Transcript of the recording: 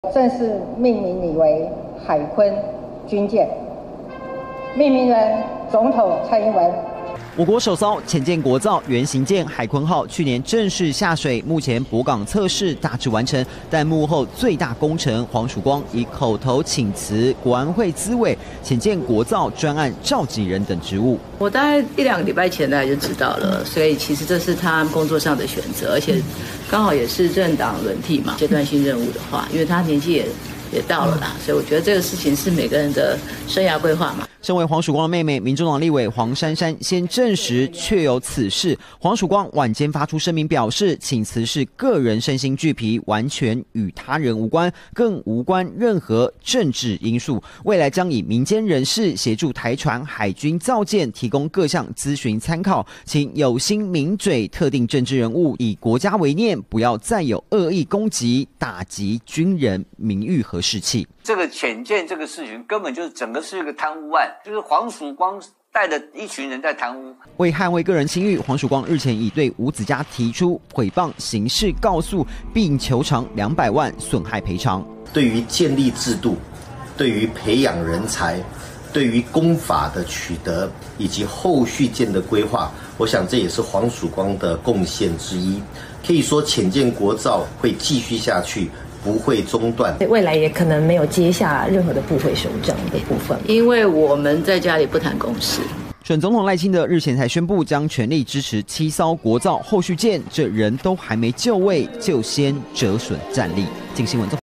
正式命名你为海鲲军舰，命名人总统蔡英文。 我国首艘潜舰国造原型舰海鲲号去年正式下水，目前泊港测试大致完成，但幕后最大功臣黄曙光以口头请辞国安会资委、潜舰国造专案召集人等职务。 我大概1-2个礼拜前大概就知道了，所以其实这是他工作上的选择，而且刚好也是政党轮替嘛，阶段性任务的话，因为他年纪也到了啦，所以我觉得这个事情是每个人的生涯规划嘛。 身为黄曙光的妹妹，民众党立委黄珊珊先证实确有此事。黄曙光晚间发出声明表示，请辞是个人身心俱疲，完全与他人无关，更无关任何政治因素。未来将以民间人士协助台船海军造舰，提供各项咨询参考，请有心抿嘴特定政治人物，以国家为念，不要再有恶意攻击、打击军人名誉和士气。 这个潜舰这个事情根本就是整个是一个贪污案，就是黄曙光带着一群人在贪污。 为捍卫个人清誉，黄曙光日前已对吴子嘉提出诽谤刑事告诉，并求偿200万损害赔偿。 对于建立制度，对于培养人才，对于公法的取得以及后续舰的规划，我想这也是黄曙光的贡献之一。可以说潜舰国造会继续下去，不会中断， 未来也可能没有接下任何的部会首长的部分， 因为我们在家里不谈公事。 选总统赖清德日前才宣布将全力支持7艘国造后续舰，这人都还没就位，就先折损战力。进新闻。